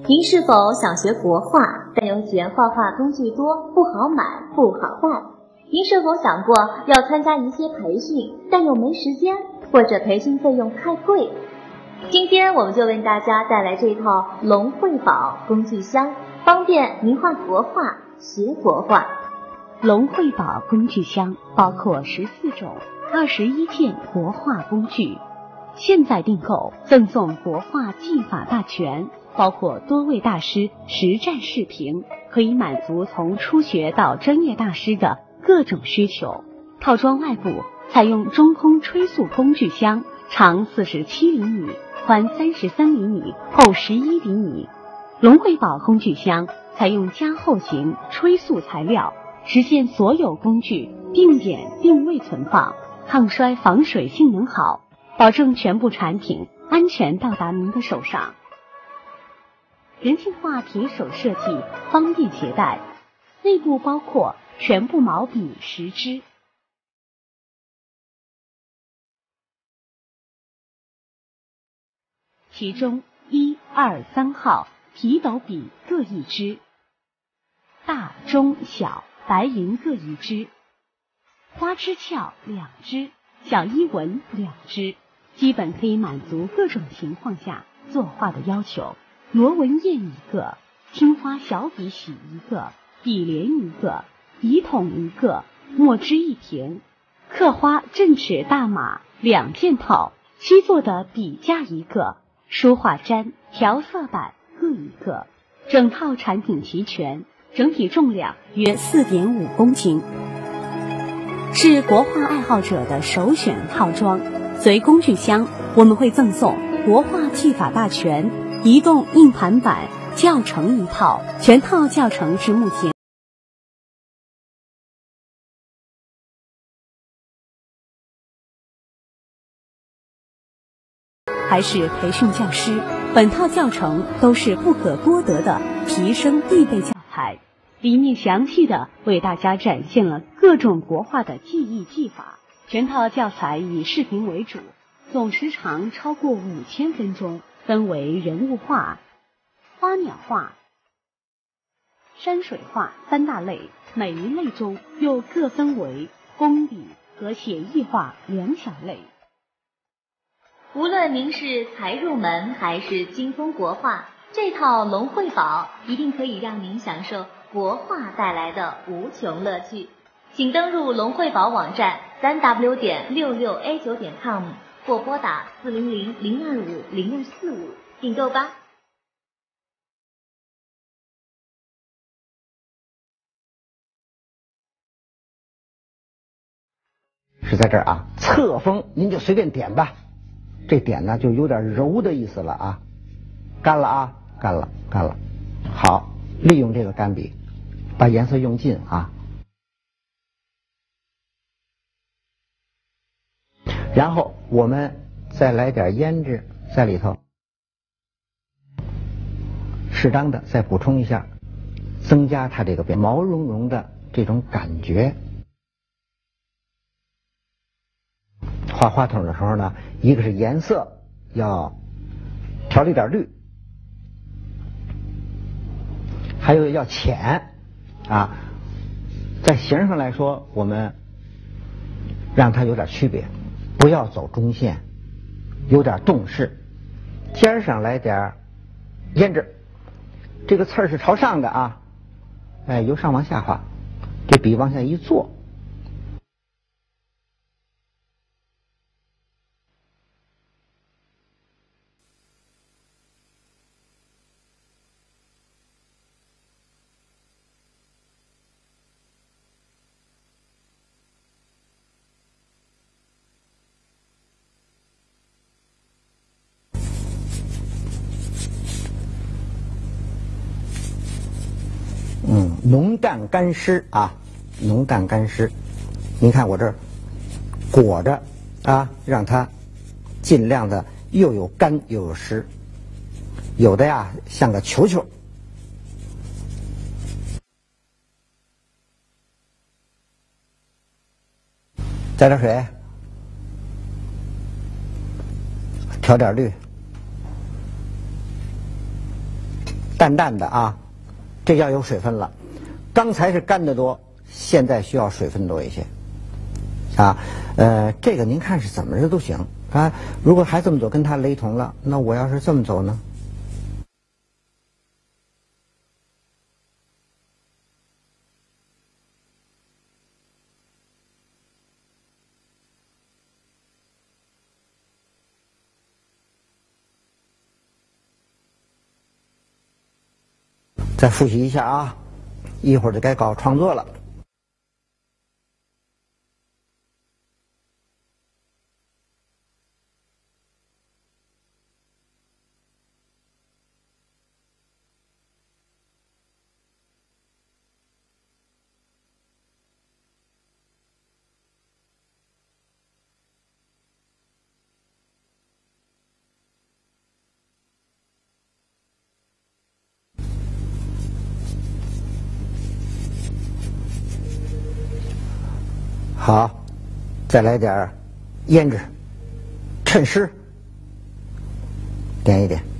您是否想学国画，但又嫌画画工具多，不好买，不好带？您是否想过要参加一些培训，但又没时间，或者培训费用太贵？今天我们就为大家带来这套龙绘宝工具箱，方便您画国画、学国画。 龙绘宝工具箱包括14种、21件国画工具，现在订购赠送国画技法大全，包括多位大师实战视频，可以满足从初学到专业大师的各种需求。套装外部采用中空吹塑工具箱，长47厘米，宽33厘米，厚11厘米。龙绘宝工具箱采用加厚型吹塑材料，实现所有工具定点定位存放，抗摔防水性能好，保证全部产品安全到达您的手上。人性化铁手设计，方便携带，内部包括全部毛笔10支，其中1、2、3号皮斗笔各1支，大、中、小白银各1支，花枝鞘2支，小衣纹2支，基本可以满足各种情况下作画的要求。螺纹砚1个，青花小笔洗1个，笔莲1个，笔筒1个，墨汁1瓶，刻花正尺大码2件套，7座的笔架1个，书画砧、调色板各1个，整套产品齐全，整体重量约4.5公斤，是国画爱好者的首选套装。随工具箱我们会赠送国画技法大全移动硬盘板教程1套，全套教程至目前还是培训教师，本套教程都是不可多得的提升必备教材，里面详细的为大家展现了各种国画的技艺技法。全套教材以视频为主，总时长超过5000分钟，分为人物画、花鸟画、山水画3大类，每一类中又各分为工笔和写意画2小类。 无论您是才入门还是精通国画，这套龙绘宝一定可以让您享受国画带来的无穷乐趣。请登入龙绘宝网站3w.66a9.com 或拨打400-025-0245订购吧。 是在这儿啊，册封您就随便点吧。这点呢就有点柔的意思了啊。干了啊，干了。好，利用这个干笔把颜色用尽啊。然后我们再来点胭脂在里头，适当的再补充一下，增加它这个毛茸茸的这种感觉。画花筒的时候呢，一个是颜色要调了一点绿，还有要浅啊。在形上来说，我们让它有点区别，不要走中线，有点动势。尖上来点胭脂，这个刺儿是朝上的啊，由上往下画，这笔往下一坐。浓淡干湿啊，浓淡干湿。您看我这儿裹着啊，让它尽量的又有干又有湿，有的呀像个球球。加点水，调点绿， 淡淡的啊，这要有水分了。刚才是干的多，现在需要水分多一些啊。这个您看是怎么着都行啊。如果还这么走跟它雷同了，那我要是这么走呢？再复习一下啊，一会儿就该搞创作了。好，再来点胭脂、衬湿，点一点。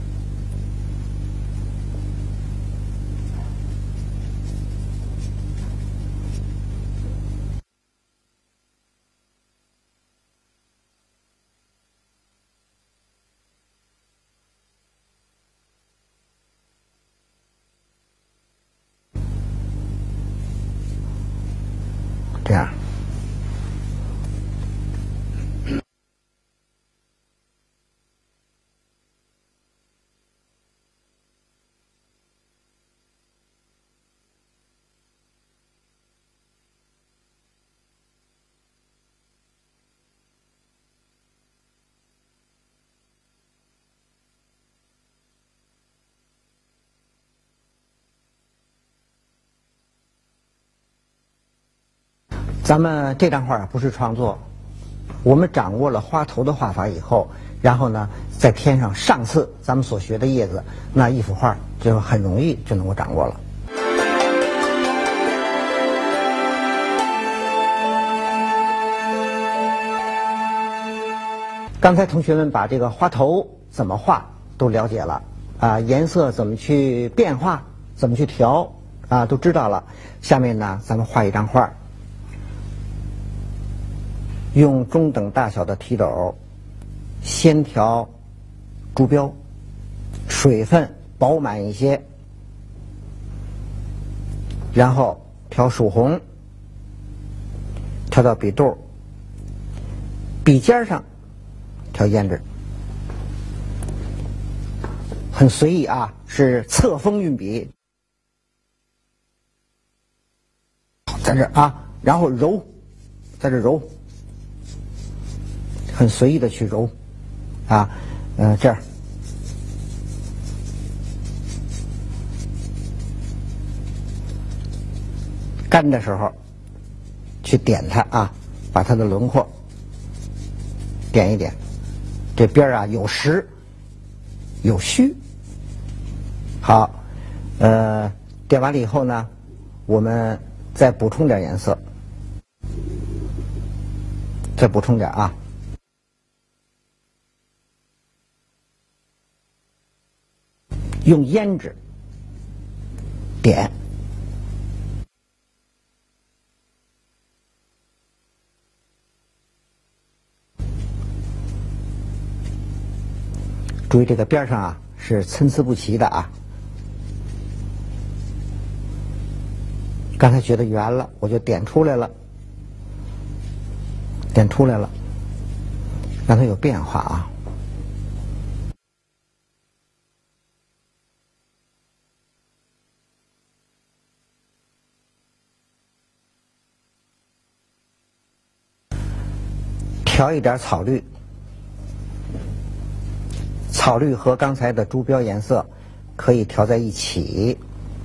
这样。咱们这张画不是创作，我们掌握了花头的画法以后，然后呢，再添上上次咱们所学的叶子，那一幅画就很容易就能够掌握了。刚才同学们把这个花头怎么画都了解了啊，颜色怎么去变化，怎么去调啊，都知道了。下面呢，咱们画一张画。用中等大小的提斗，先调珠标，水分饱满一些，然后调曙红，调到笔肚，笔尖上调胭脂，很随意啊，是侧锋运笔，在这儿啊，然后揉，在这揉。很随意的去揉，啊，这样，干的时候去点它啊，把它的轮廓点一点，这边啊有实有虚。好，点完了以后呢，我们再补充点颜色，再补充点啊。用胭脂点，注意这个边上啊是参差不齐的啊。刚才觉得圆了，我就点出来了，点出来了，让它有变化啊。调一点草绿，草绿和刚才的珠标颜色可以调在一起。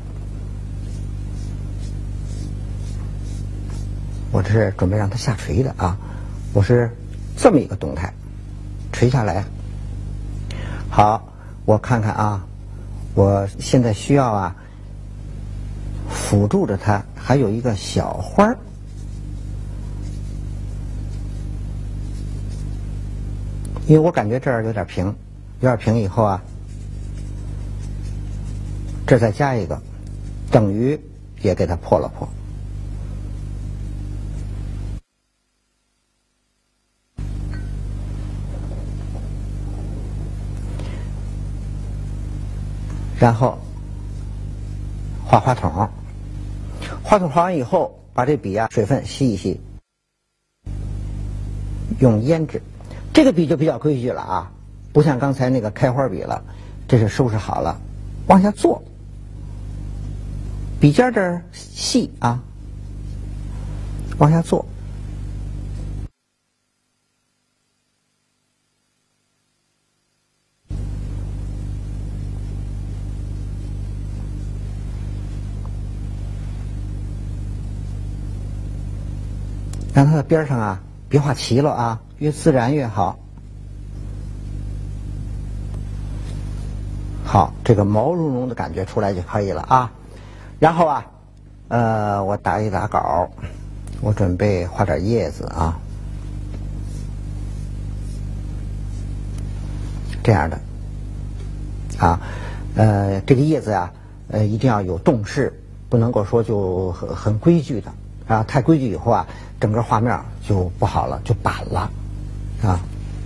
我这是准备让它下垂的啊，我是这么一个动态，垂下来。好，我看看啊，我现在需要啊，辅助着它还有一个小花儿。因为我感觉这儿有点平，有点平以后啊， 这再加一个，等于也给它破了破。然后画花筒，花筒画完以后，把这笔水分吸一吸，用胭脂。这个笔就比较规矩了啊，不像刚才那个开花笔了，这是收拾好了，往下做，笔尖这儿细啊，往下做。让它的边上啊别画齐了啊，越自然越好。好，这个毛茸茸的感觉出来就可以了啊。然后啊，我打一打稿，我准备画点叶子啊，这样的啊，这个叶子呀，一定要有动势，不能够说就很规矩的啊，太规矩以后啊，整个画面就不好了，就板了啊。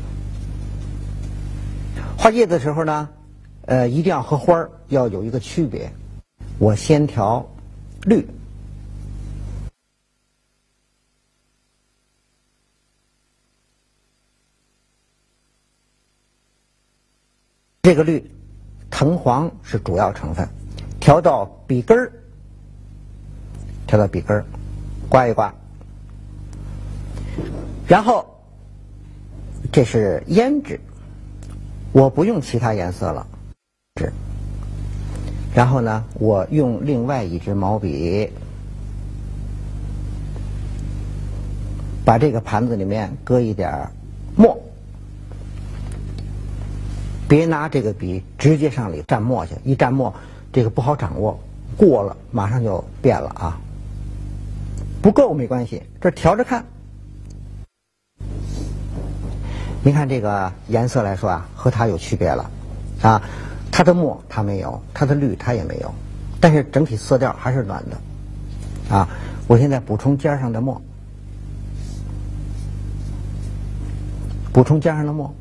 画叶子的时候呢，一定要和花儿要有一个区别。我先调绿，这个绿，藤黄是主要成分，调到笔根儿，调到笔根儿，刮一刮。然后这是胭脂，我不用其他颜色了，然后呢，我用另外一支毛笔，把这个盘子里面搁一点墨，别拿这个笔直接上里蘸墨去，一蘸墨这个不好掌握，过了马上就变了啊。不够没关系，这调着看。您看这个颜色来说啊，和它有区别了啊。它的墨它没有，它的绿它也没有，但是整体色调还是暖的啊。我现在补充尖上的墨，补充尖上的墨，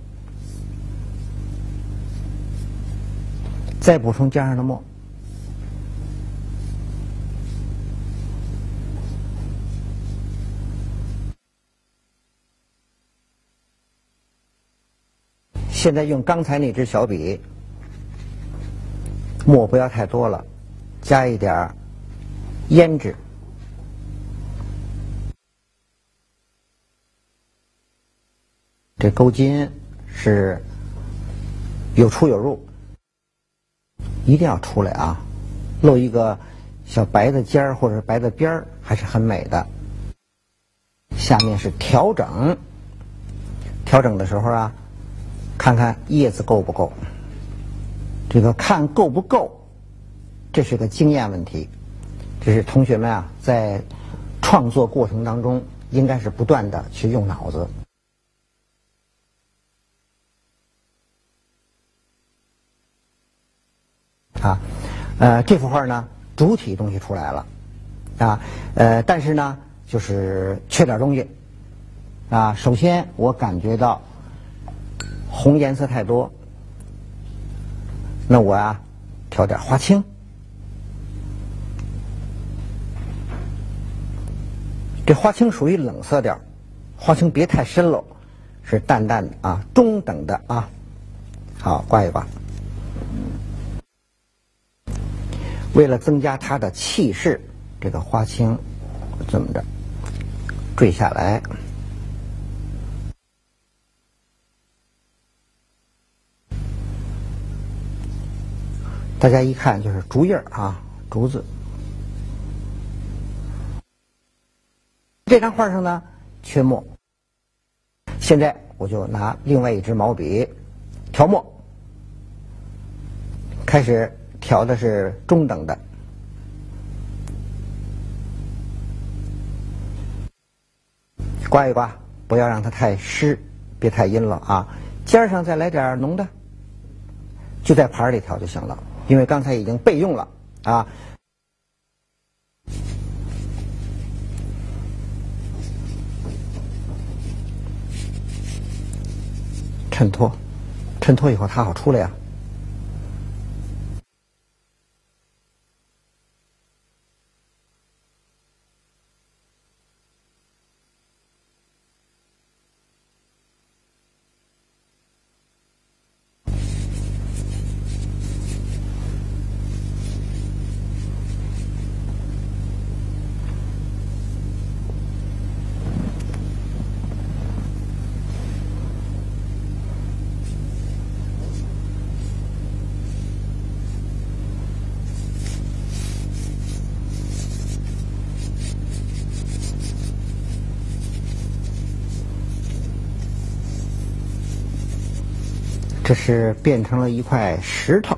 再补充尖上的墨，现在用刚才那支小笔，墨不要太多了，加一点胭脂，这钩筋是有出有入，一定要出来啊，露一个小白的尖儿或者白的边儿，还是很美的。下面是调整，调整的时候啊，看看叶子够不够。这个看够不够，这是个经验问题，这是同学们啊在创作过程当中应该是不断的去用脑子。啊，这幅画呢，主体东西出来了，啊，但是呢，就是缺点东西，啊，首先我感觉到红颜色太多，那我呀调点花青，这花青属于冷色调，花青别太深喽，是淡淡的啊，中等的啊，好，刮一刮。为了增加它的气势，这个花青这么着坠下来，大家一看就是竹叶啊，竹子。这张画上呢缺墨，现在我就拿另外一支毛笔调墨，开始调的是中等的，刮一刮，不要让它太湿，别太阴了啊。尖上再来点浓的，就在盘里调就行了。 因为刚才已经备用了啊。衬托，衬托以后它好出来呀。这是变成了一块石头，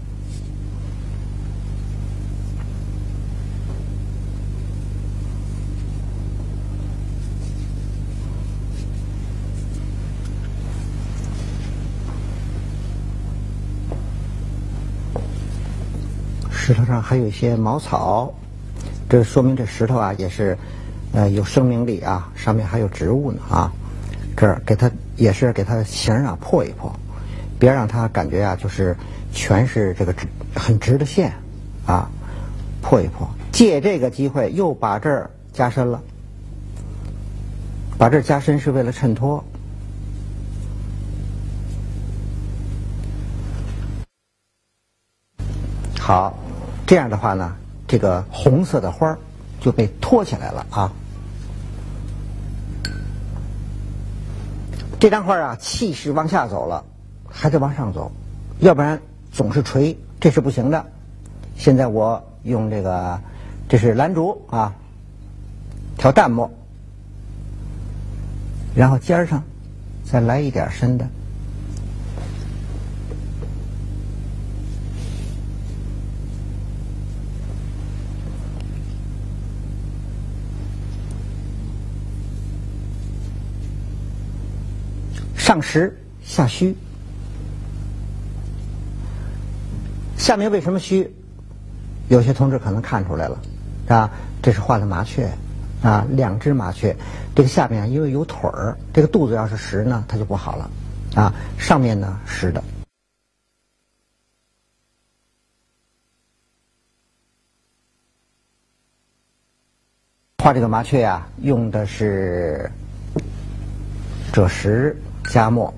石头上还有一些茅草，这说明这石头啊也是有生命力啊，上面还有植物呢啊。这儿给它也是给它形啊破一破。别让它感觉啊，就是全是这个很直的线啊，破一破。借这个机会又把这儿加深了，把这儿加深是为了衬托。好，这样的话呢，这个红色的花就被托起来了啊。这张画啊，气势往下走了。还得往上走，要不然总是垂，这是不行的。现在我用这个，这是蓝竹啊，调淡墨，然后尖上再来一点深的，上实下虚。下面为什么虚？有些同志可能看出来了啊，这是画的麻雀啊，两只麻雀。这个下面因为有腿儿，这个肚子要是实呢，它就不好了啊。上面呢实的。画这个麻雀呀，用的是赭石加墨。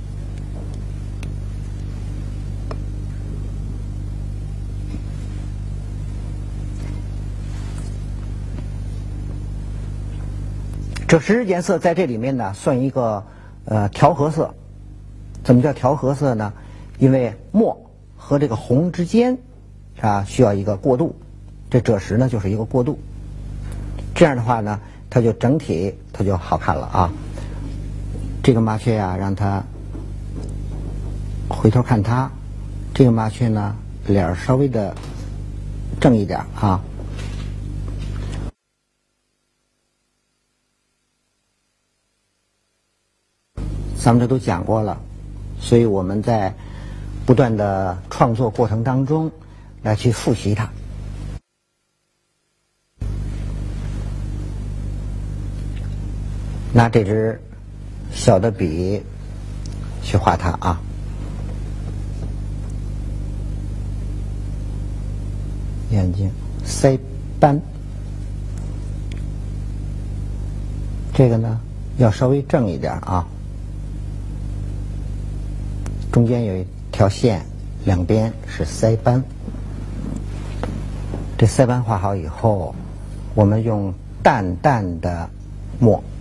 赭石颜色在这里面呢，算一个调和色。怎么叫调和色呢？因为墨和这个红之间啊，需要一个过渡，这赭石呢就是一个过渡。这样的话呢，它就整体它就好看了啊。这个麻雀呀，让它回头看它，这个麻雀呢脸稍微的正一点啊。咱们这都讲过了，所以我们在不断的创作过程当中来去复习它。拿这支小的笔去画它啊。眼睛、腮斑，这个呢要稍微正一点啊。中间有一条线，两边是腮斑。这腮斑画好以后，我们用淡淡的墨